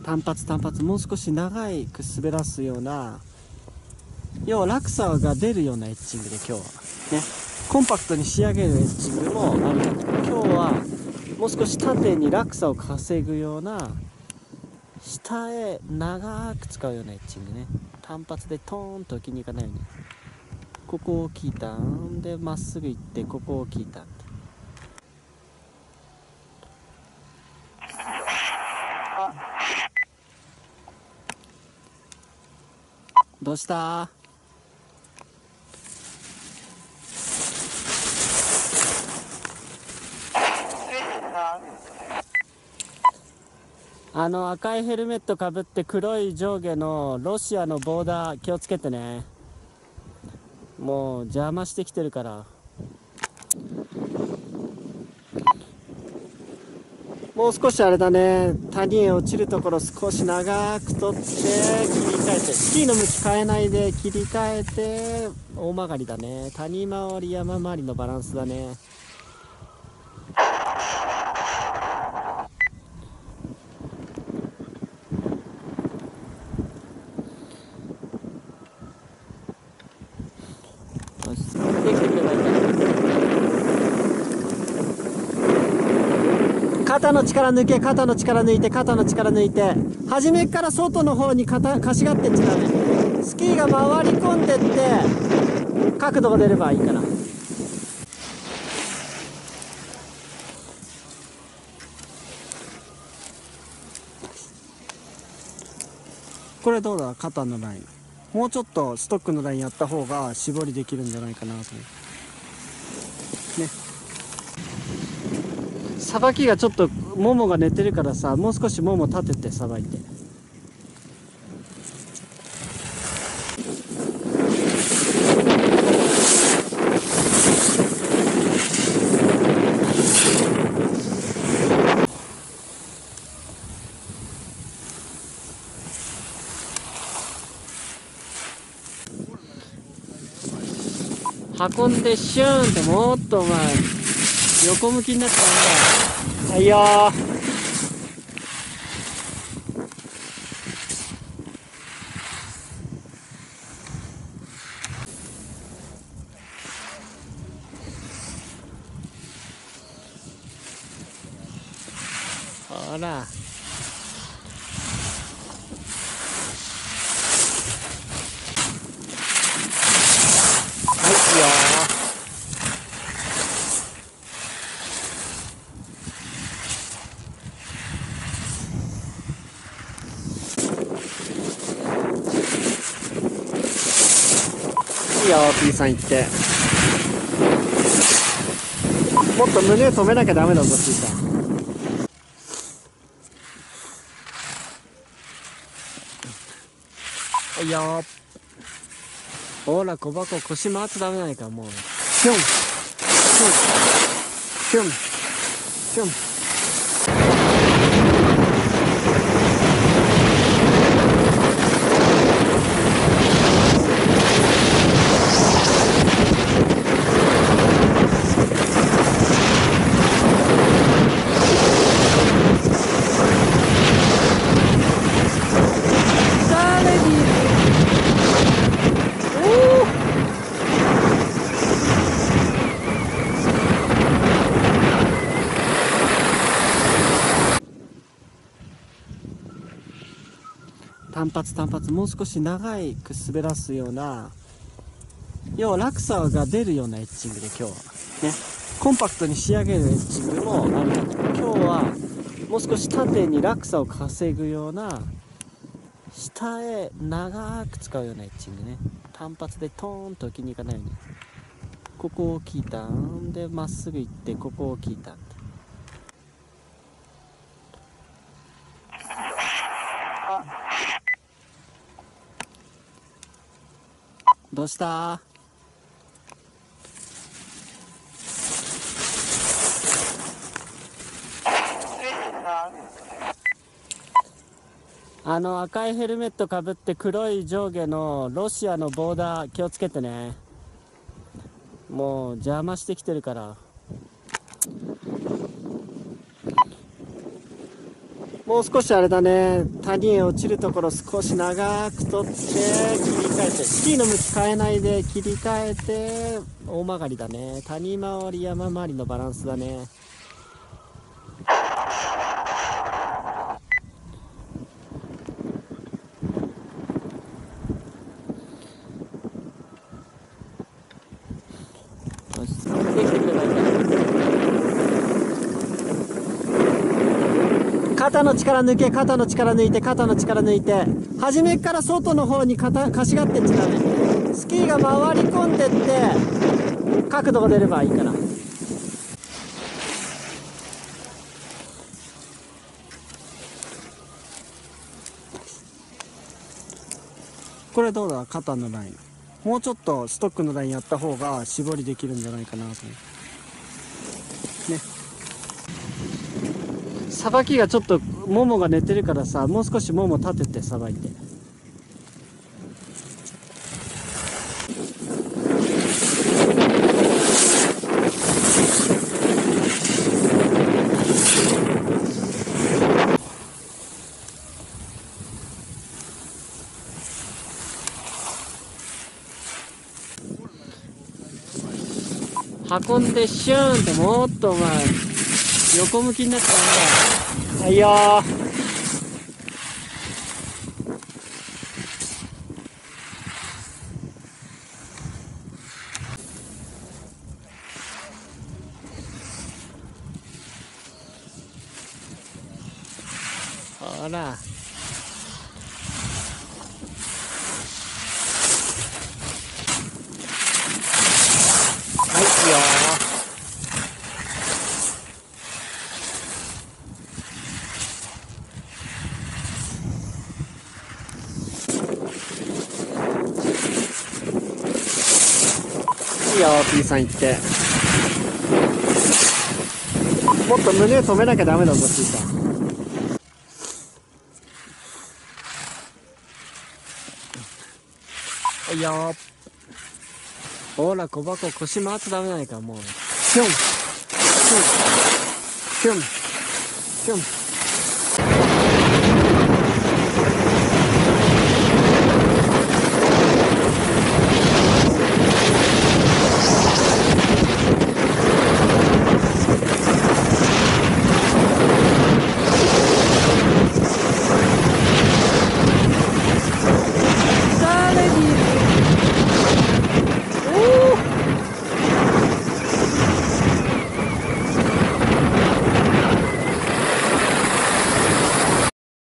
単発もう少し長く滑らすような、要は落差が出るようなエッジングで今日はね、コンパクトに仕上げるエッジングもあるけど、今日はもう少し縦に落差を稼ぐような、下へ長く使うようなエッジングね。単発でトーンと置きに行かないように、ここを大きいターンでまっすぐ行って、ここを大きいターン。どうした？赤いヘルメットかぶって黒い上下のロシアのボーダー気をつけてね。もう邪魔してきてるから。もう少しあれだね、谷へ落ちるところ少し長く取って切り替えて、スキーの向き変えないで切り替えて大曲がりだね。谷回り山回りのバランスだね。よし、できてくればいいから。肩の力抜け、肩の力抜いて、肩の力抜いて、初めから外の方にかしがってっちゃダメ。スキーが回り込んでって角度が出ればいいから。これどうだ、肩のライン。もうちょっとストックのラインやった方が絞りできるんじゃないかなと思うね。さばきがちょっとももが寝てるからさ、もう少しもも立ててさばいて。運んでシューンって、もっとお前横向きになっちゃうんだ。はいよー。ほら、はいよー。いいよー、P さん行って。もっと胸止めなきゃダメだぞ、P さん。はいよー。ほら、小箱腰回っちゃダメないか、もう。ピョンピョンピョンピョン。単発もう少し長く滑らすような、要は落差が出るようなエッジングで今日はね、コンパクトに仕上げるエッジングもあるけど、今日はもう少し縦に落差を稼ぐような、下へ長く使うようなエッジングね。単発でトーンと置きに行かないように、ここを大きいターンでまっすぐ行って、ここを大きいターン。どうした？赤いヘルメットかぶって黒い上下のロシアのボーダー気をつけてね。もう邪魔してきてるから。ももう少しあれだね、谷へ落ちるところ少し長く取って切り替えて、スキーの向き変えないで切り替えて大曲がりだね。谷回り山回りのバランスだね。よし、できてくればいいんだ。肩の力抜け、肩の力抜いて、肩の力抜いて、初めから外の方にかしがってっちゃダメ。スキーが回り込んでって角度が出ればいいから。これどうだ、肩のライン。もうちょっとストックのラインやった方が絞りできるんじゃないかなと思うね。さばきがちょっとももが寝てるからさ、もう少しもも立ててさばいて。運んでシューンって、もっとお前横向きになっちゃうんだ。はいよー。ほら、はいよー。いいよー、P さん行って。もっと胸止めなきゃダメだぞ、P さん。はいよー。ほら、小箱腰回っちゃダメないか、もう。ピョンピョンピョンピョン。